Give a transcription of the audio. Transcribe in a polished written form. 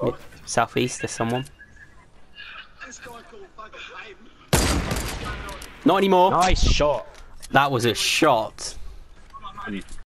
Southeast, there's someone. Not anymore. Nice shot. That was a shot.